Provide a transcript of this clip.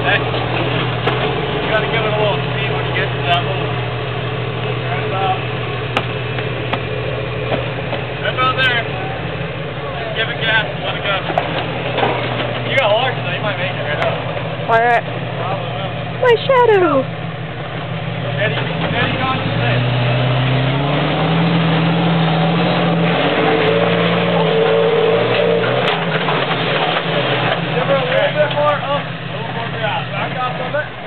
Hey, you gotta give it a little speed when you get to that little. Right about there. Just give it gas and let it go. You got large though, you might make it right up. Alright. Probably will. My shadow! Steady concentrate. Give her a little bit more up. A little more drop. Back off of it.